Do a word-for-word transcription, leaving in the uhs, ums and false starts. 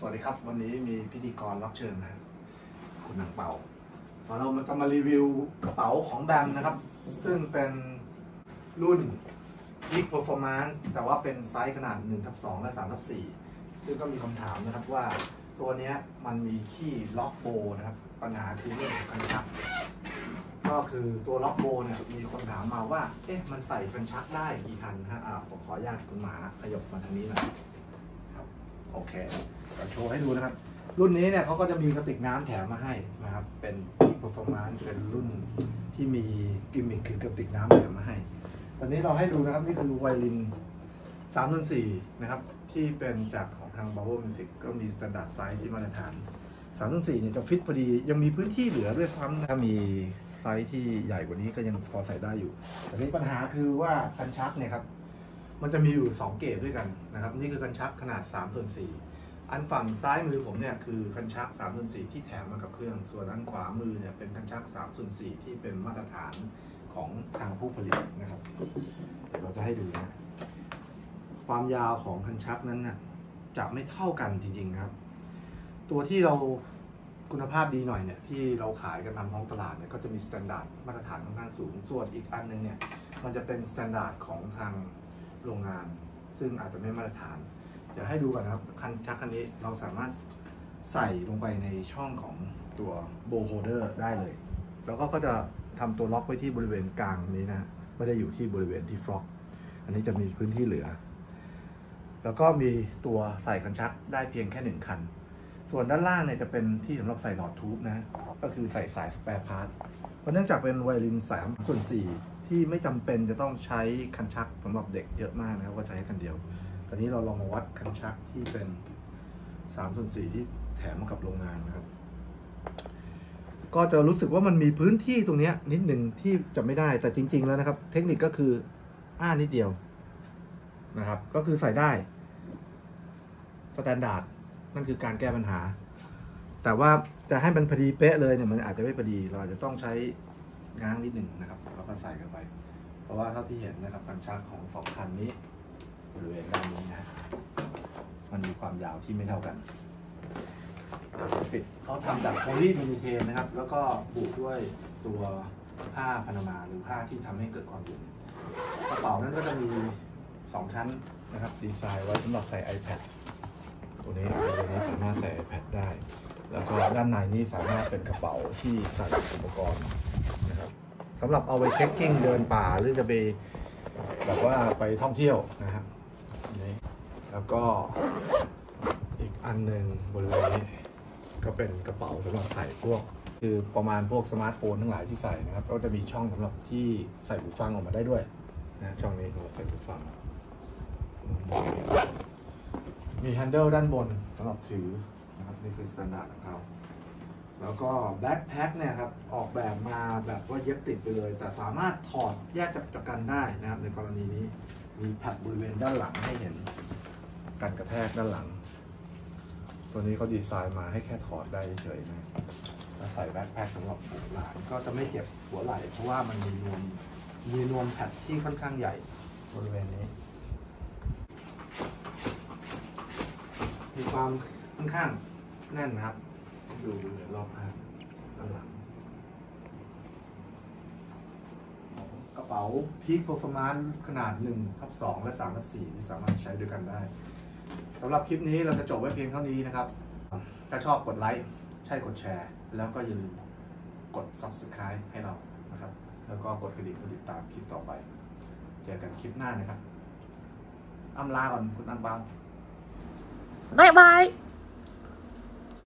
วัสดีครับวันนี้มีพิธีกรรับเชิญนะคุณหนังเป่าเราจะมารีวิวกระเป๋าของแบมนะครับซึ่งเป็นรุ่น Big Performance แต่ว่าเป็นไซส์ขนาด หนึ่งทับสอง และ สามทับสี่ ซึ่งก็มีคำถามนะครับว่าตัวนี้มันมีขี้ล็อกโบนะครับปัญหาคือเรื่องของคันชักก็คือตัวล็อกโบเนี่ยมีคนถามมาว่าเอ๊ะมันใส่คันชักได้กี่คันฮะอ่าผมขออนุญาตคุณหมาขยบมาทางนี้หน่อยครับโอเคจะโชว์ให้ดูนะครับรุ่นนี้เนี่ยเขาก็จะมีกระติกน้ำแถมมาให้นะครับเป็น Big Performance เป็นรุ่นที่มีกิมมิคคือกระติกน้ำแถมมาให้ตอนนี้เราให้ดูนะครับนี่คือไวลิน สามส่วนสี่ นะครับที่เป็นจากของทาง Bubble Music ก็มี Standard Size ที่มาตรฐาน สามส่วนสี่ เนี่ยจะฟิตพอดียังมีพื้นที่เหลือด้วยซ้ำถ้ามีไซส์ที่ใหญ่กว่านี้ก็ยังพอใส่ได้อยู่แต่นี้ปัญหาคือว่าคันชักเนี่ยครับมันจะมีอยู่สองเกรดด้วยกันนะครับนี่คือคันชักขนาด สามส่วนสี่ อันฝั่งซ้ายมือผมเนี่ยคือคันชัก สามส่วนสี่ ที่แถมมากับเครื่องส่วนอันขวามือเนี่ยเป็นคันชัก สามส่วนสี่ ที่เป็นมาตรฐานของทางผู้ผลิตนะครับเดี๋ยวเราจะให้ดูนะความยาวของคันชักนั้นนะจะไม่เท่ากันจริงๆนะครับตัวที่เราคุณภาพดีหน่อยเนี่ยที่เราขายกันตามท้องตลาดเนี่ยก็จะมีมาตรฐานมาตรฐานค่อนข้างสูงส่วนอีกอันนึงเนี่ยมันจะเป็นมาตรฐานของทางโรงงานซึ่งอาจจะไม่มาตรฐานเดี๋ยวให้ดูก่อนนะครับคันชักคันนี้เราสามารถใส่ลงไปในช่องของตัวโบว์โฮลเดอร์ได้เลยแล้วก็ก็จะทำตัวล็อกไว้ที่บริเวณกลางนี้นะไม่ได้อยู่ที่บริเวณที่ฟล็อกอันนี้จะมีพื้นที่เหลือแล้วก็มีตัวใส่คันชักได้เพียงแค่หนึ่งคันส่วนด้านล่างเนี่ยจะเป็นที่สำหรับใส่หลอดทูบนะก็คือใส่สายสแปร์พาร์ทเพราะเนื่องจากเป็นไวโอลิน สามส่วนสี่ ที่ไม่จำเป็นจะต้องใช้คันชักสำหรับเด็กเยอะมากนะครับก็ใช้คันเดียวตอนนี้เราลองมาวัดคันชักที่เป็น สามส่วนสี่ ที่แถมมากับโรงงานนะครับก็จะรู้สึกว่ามันมีพื้นที่ตรงนี้นิดหนึ่งที่จะไม่ได้แต่จริงๆแล้วนะครับเทคนิคก็คืออ้านิดเดียวนะครับก็คือใส่ได้สแตนดาร์ดนั่นคือการแก้ปัญหาแต่ว่าจะให้มันพอดีเป๊ะเลยเนี่ยมันอาจจะไม่พอดีเราอาจจะต้องใช้ง้างนิดหนึ่งนะครับแล้วก็ใส่กันไปเพราะว่าเท่าที่เห็นนะครับคันชักของสองคันนี้บริเวณด้านนี้นะมันมีความยาวที่ไม่เท่ากันปิดเขาทำจากโพลีมีเทนนะครับแล้วก็ผูกด้วยตัวผ้าพานามาหรือผ้าที่ทำให้เกิดความเย็นกระเป๋านั้นก็จะมีสองชั้นนะครับดีไซน์ไว้สำหรับใส่ iPad ตัวนี้ตัวนี้สามารถใส่ iPad ได้แล้วก็ด้านในนี้สามารถเป็นกระเป๋าที่ใส่อุปกรณ์นะครับสำหรับเอาไปเช็คกิ้งเดินป่าหรือจะไปแบบว่าไปท่องเที่ยวนะครับนี้แล้วก็อีกอันหนึ่งบริเวณนี้ก็เป็นกระเป๋าสำหรับใส่พวกคือประมาณพวกสมาร์ทโฟนทั้งหลายที่ใส่นะครับก็จะมีช่องสำหรับที่ใส่หูฟังออกมาได้ด้วยนะช่องนี้สำหรับใส่หูฟังมีแฮนเดิลด้านบนสำหรับถือนะครับนี่คือมาตรฐานของเขาแล้วก็แบ็คแพ็คเนี่ยครับออกแบบมาแบบว่าเย็บติดไปเลยแต่สามารถถอดแยกจากกันได้นะครับในกรณีนี้มีแพดบริเวณด้านหลังให้เห็นกันกระแทกด้านหลังตัวนี้เขาดีไซน์มาให้แค่ถอดได้เฉยๆนะแล้วใส่แบ็คแพ็คสำหรับหัวไหล่ก็จะไม่เจ็บหัวไหล่เพราะว่ามันมีนวมมีนวมแพดที่ค่อนข้างใหญ่บริเวณนี้มีความค่อนข้างแน่นนะครับดูรอบข้างด้านหลังกระเป๋า Peak Performance ขนาด หนึ่งทับสอง และ สามทับสี่ ที่สามารถใช้ด้วยกันได้สำหรับคลิปนี้เราจะจบไว้เพียงเท่านี้นะครับถ้าชอบกดไลค์ใช่กดแชร์แล้วก็อย่าลืมกด Subscribe ให้เรานะครับแล้วก็กดกระดิ่งเพื่อติดตามคลิปต่อไปเจอกันคลิปหน้านะครับอำลาก่อนคุณอังเปาบายบาย